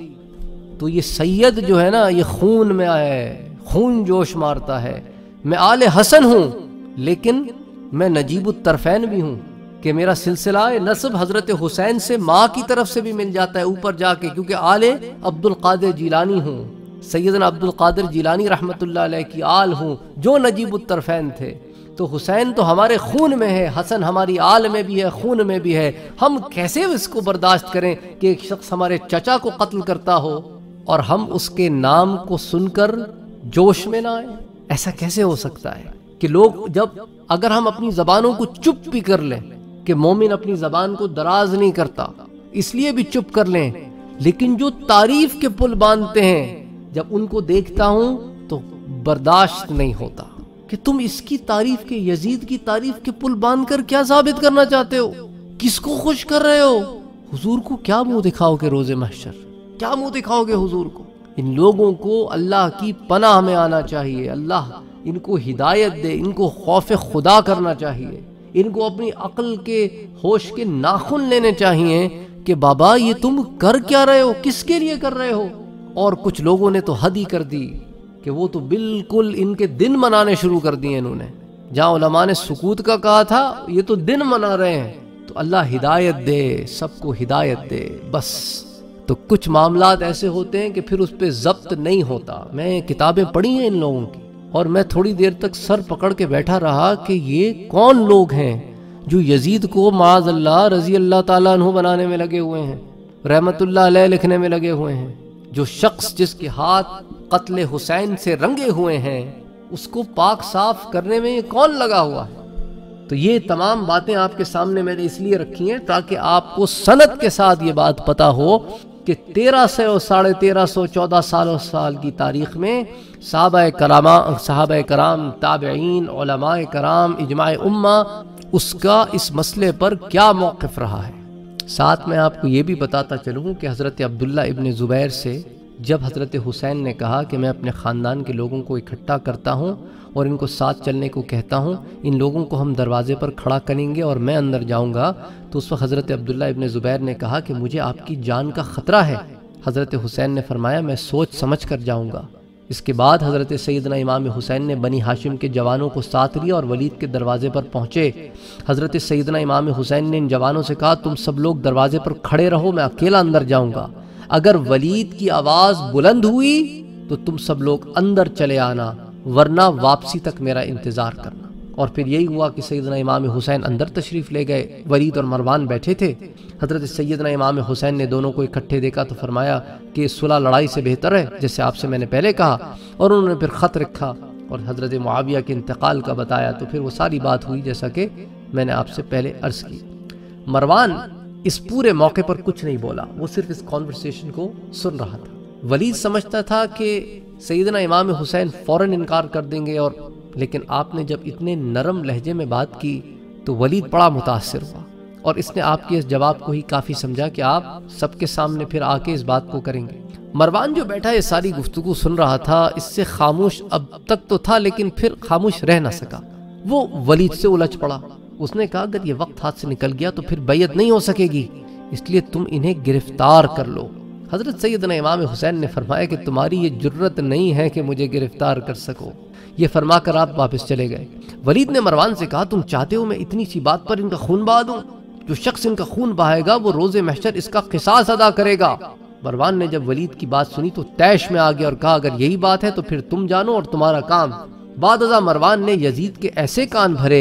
تو یہ سید جو ہے نا یہ خون میں ہے، خون جوش مارتا ہے۔ میں آل حسن ہوں لیکن میں نجیب الطرفین بھی ہوں کہ میرا سلسلہ نسب حضرت حسین سے ماں کی طرف سے بھی مل جاتا ہے اوپر جا کے، کیونکہ آل عبد القادر جیلانی ہوں، سیدنا عبد القادر جیلانی رحمت اللہ علیہ کی آل ہوں جو نجیب الطرفین تھے۔ تو حسین تو ہمارے خون میں ہے، حسن ہماری آل میں بھی ہے، خون میں بھی ہے۔ ہم کیسے اس کو برداشت کریں کہ ایک شخص ہمارے چچا کو قتل کرتا ہو اور ہم اس کے نام کو سن کر جوش میں نہ آئیں؟ ایسا کیسے ہو سکتا ہے کہ لوگ جب اگر ہم اپنی زبانوں کو چپ بھی کر لیں کہ مومن اپنی زبان کو دراز نہیں کرتا، اس لیے بھی چپ کر لیں، لیکن جو تعریف کے پل باندھتے ہیں جب ان کو دیکھتا ہوں تو برداشت نہیں ہوتا کہ تم اس کی تعریف کے، یزید کی تعریف کے پل باندھ کر کیا ثابت کرنا چاہتے ہو؟ کس کو خوش کر رہے ہو؟ حضور کو کیا منہ دکھاؤ گے روز محشر؟ کیا منہ دکھاؤ گے حضور کو؟ ان لوگوں کو اللہ کی پناہ میں آنا چاہیے، اللہ ان کو ہدایت دے، ان کو خوف خدا کرنا چاہیے، ان کو اپنی عقل کے ہوش کے ناخن لینے چاہیے کہ بابا یہ تم کر کیا رہے ہو، کس کے لیے کر رہے ہو؟ اور کچھ لوگوں نے تو حد ہی کر دی کہ وہ تو بالکل ان کے دن منانے شروع کر دیے انہوں نے، جہاں علماء نے سکوت کا کہا تھا یہ تو دن منا رہے ہیں۔ تو اللہ ہدایت دے، سب کو ہدایت دے بس۔ تو کچھ معاملات ایسے ہوتے ہیں کہ پھر اس پہ ضبط نہیں ہوتا۔ میں کتابیں پڑھی ہیں ان لوگوں کی، اور میں تھوڑی دیر تک سر پکڑ کے بیٹھا رہا کہ یہ کون لوگ ہیں جو یزید کو معاذ اللہ رضی اللہ تعالیٰ عنہ بنانے میں لگے ہوئے ہیں، رحمت اللہ علیہ لکھنے میں لگے ہوئے ہیں۔ جو شخص جس کے ہاتھ قتل حسین سے رنگے ہوئے ہیں اس کو پاک صاف کرنے میں یہ کون لگا ہوا ہے؟ تو یہ تمام باتیں آپ کے سامنے میں نے اس لیے رکھی ہیں تاکہ آپ کو سند کے ساتھ یہ بات پتا ہو کہ تیرہ سو ساڑھے تیرہ سو چودہ سال سال کی تاریخ میں صحابہ کرام صحابہ کرام تابعین علماء کرام اجماع امہ اس کا اس مسئلے پر کیا موقف رہا ہے۔ ساتھ میں آپ کو یہ بھی بتاتا چلوں کہ حضرت عبداللہ ابن زبیر سے جب حضرت حسین نے کہا کہ میں اپنے خاندان کے لوگوں کو اکٹھا کرتا ہوں اور ان کو ساتھ چلنے کو کہتا ہوں، ان لوگوں کو ہم دروازے پر کھڑا کریں گے اور میں اندر جاؤں گا، تو اس وقت حضرت عبداللہ ابن زبیر نے کہا کہ مجھے آپ کی جان کا خطرہ ہے۔ حضرت حسین نے فرمایا میں سوچ سمجھ کر جاؤں گا۔ اس کے بعد حضرت سیدنا امام حسین نے بنی ہاشم کے جوانوں کو ساتھ لیا اور ولید کے دروازے پر پہنچے۔ حضرت سیدنا امام حسین نے ان جوانوں سے کہا تم سب لوگ دروازے پر کھڑے رہو، میں اکیلا اندر جاؤں گا، اگر ولید کی آواز بلند ہوئی تو تم سب لوگ اندر چلے آنا، ورنہ واپسی تک میرا انتظار کرنا۔ اور پھر یہی ہوا کہ سیدنا امام حسین اندر تشریف لے گئے، ولید اور مروان بیٹھے تھے۔ حضرت سیدنا امام حسین نے دونوں کو اکٹھے دیکھا تو فرمایا کہ صلح لڑائی سے بہتر ہے، جیسے آپ سے میں نے پہلے کہا، اور انہوں نے پھر خط رکھا اور حضرت معاویہ کے انتقال کا بتایا، تو پھر وہ ساری بات ہوئی جیسا کہ میں نے آپ سے پہلے عرض کی۔ مروان اس پورے موقع پر کچھ نہیں بولا، وہ صرف اس کانورسیشن کو سن رہا تھا۔ ولید سمجھتا تھا کہ سیدنا امام حسین فوراً انکار کر دیں گے، اور لیکن آپ نے جب اتنے نرم لہجے میں بات کی تو ولید بڑا متاثر ہوا، اور اس نے آپ کے اس جواب کو ہی کافی سمجھا کہ آپ سب کے سامنے پھر آ کے اس بات کو کریں گے۔ مروان جو بیٹھا یہ ساری گفتگو سن رہا تھا، اس سے خاموش اب تک تو تھا لیکن پھر خاموش رہ نہ سکا، وہ ولید سے الجھ پڑا۔ اس نے کہا اگر یہ وقت ہاتھ سے نکل گیا تو پھر بیعت نہیں ہو سکے گی، اس لیے تم انہیں گرفتار کر لو۔ حضرت سیدنا امام حسین نے فرمایا کہ تمہاری یہ جرت نہیں ہے کہ مجھے گرفتار کر سکو، یہ فرما کر آپ واپس چلے گئے۔ ولید نے مروان سے کہا تم چاہتے ہو میں اتنی سی بات پر ان کا خون بہا دوں؟ جو شخص ان کا خون بہائے گا وہ روز محشر اس کا قصاص ادا کرے گا۔ مروان نے جب ولید کی بات سنی تو طیش میں آ گیا اور کہا اگر یہی بات ہے تو پھر تم جانو اور تمہارا کام۔ بعد ازاں مروان نے یزید کے ایسے کان بھرے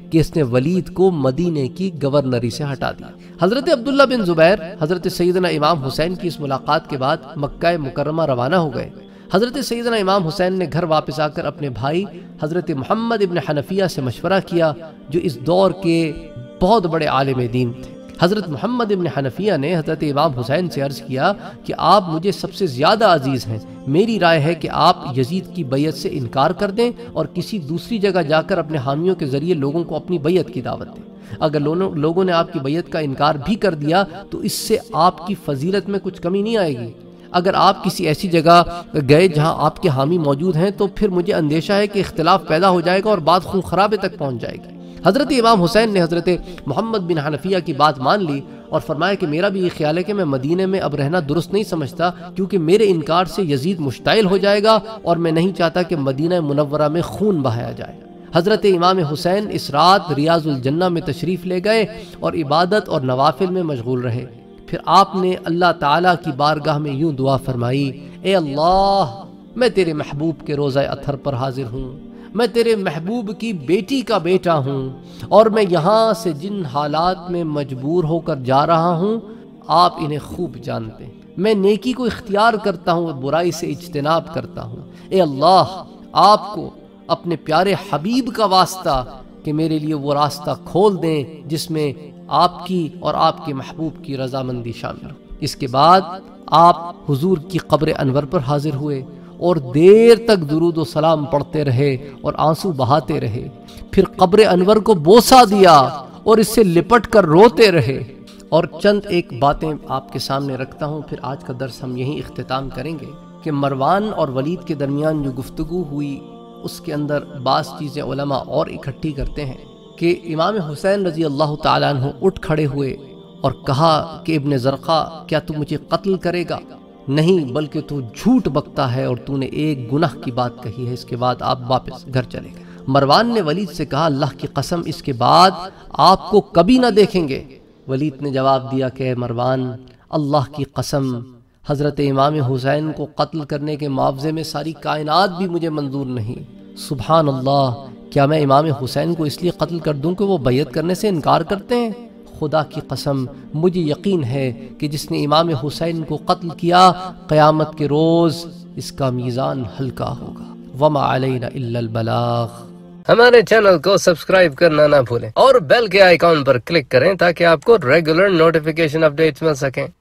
کہ اس نے ولید کو مدینے کی گورنری سے ہٹا دیا۔ حضرت عبداللہ بن زبیر حضرت سیدنا امام حسین کی اس ملاقات کے بعد مکہ مکرمہ روانہ ہو گئے۔ حضرت سیدنا امام حسین نے گھر واپس آ کر اپنے بھائی حضرت محمد ابن حنفیہ سے مشورہ کیا جو اس دور کے بہت بڑے عالم دین تھے۔ حضرت محمد ابن حنفیہ نے حضرت امام حسین سے عرض کیا کہ آپ مجھے سب سے زیادہ عزیز ہیں، میری رائے ہے کہ آپ یزید کی بیعت سے انکار کر دیں اور کسی دوسری جگہ جا کر اپنے حامیوں کے ذریعے لوگوں کو اپنی بیعت کی دعوت دیں۔ اگر لوگوں نے آپ کی بیعت کا انکار بھی کر دیا تو اس سے آپ کی فضیلت میں کچھ کمی نہیں آئے گی۔ اگر آپ کسی ایسی جگہ گئے جہاں آپ کے حامی موجود ہیں تو پھر مجھے اندیشہ ہے کہ اختلاف پیدا ہو جائے گا اور بات خون خرابے تک پہنچ جائے گی۔ حضرت امام حسین نے حضرت محمد بن حنفیہ کی بات مان لی اور فرمایا کہ میرا بھی یہ خیال ہے کہ میں مدینے میں اب رہنا درست نہیں سمجھتا، کیونکہ میرے انکار سے یزید مشتعل ہو جائے گا اور میں نہیں چاہتا کہ مدینہ منورہ میں خون بہایا جائے۔ حضرت امام حسین اس رات ریاض الجنہ میں تشریف لے گئے اور عبادت اور نوافل میں مشغول رہے۔ پھر آپ نے اللہ تعالیٰ کی بارگاہ میں یوں دعا فرمائی، اے اللہ، میں تیرے محبوب کے روضہ اطہر پر حاضر ہوں، میں تیرے محبوب کی بیٹی کا بیٹا ہوں، اور میں یہاں سے جن حالات میں مجبور ہو کر جا رہا ہوں آپ انہیں خوب جانتے ہیں۔ میں نیکی کو اختیار کرتا ہوں، برائی سے اجتناب کرتا ہوں۔ اے اللہ، آپ کو اپنے پیارے حبیب کا واسطہ کہ میرے لیے وہ راستہ کھول دیں جس میں آپ کی اور آپ کے محبوب کی رضامندی شامل ہو۔ اس کے بعد آپ حضور کی قبر انور پر حاضر ہوئے اور دیر تک درود و سلام پڑھتے رہے اور آنسو بہاتے رہے۔ پھر قبر انور کو بوسہ دیا اور اس سے لپٹ کر روتے رہے۔ اور چند ایک باتیں آپ کے سامنے رکھتا ہوں، پھر آج کا درس ہم یہیں اختتام کریں گے کہ مروان اور ولید کے درمیان جو گفتگو ہوئی اس کے اندر بعض چیزیں علماء اور اکٹھی کرتے ہیں کہ امام حسین رضی اللہ تعالیٰ عنہ اٹھ کھڑے ہوئے اور کہا کہ ابن زرقہ، کیا تو مجھے قتل کرے گا؟ نہیں، بلکہ تو جھوٹ بکتا ہے اور تو نے ایک گناہ کی بات کہی ہے۔ اس کے بعد آپ واپس گھر چلے گئے۔ مروان نے ولید سے کہا، اللہ کی قسم اس کے بعد آپ کو کبھی نہ دیکھیں گے۔ ولید نے جواب دیا کہ اے مروان، اللہ کی قسم، حضرت امام حسین کو قتل کرنے کے معاوضے میں ساری کائنات بھی مجھے منظور نہیں۔ سبحان اللہ، کیا میں امام حسین کو اس لیے قتل کر دوں کہ وہ بیعت کرنے سے انکار کرتے ہیں؟ خدا کی قسم، مجھے یقین ہے کہ جس نے امام حسین کو قتل کیا قیامت کے روز اس کا میزان ہلکا ہوگا۔ وما علینا الا البلاغ۔ ہمارے چینل کو سبسکرائب کرنا نہ بھولیں اور بیل کے آئیکن پر کلک کریں تاکہ آپ کو ریگولر نوٹیفیکیشن اپڈیٹس مل سکیں۔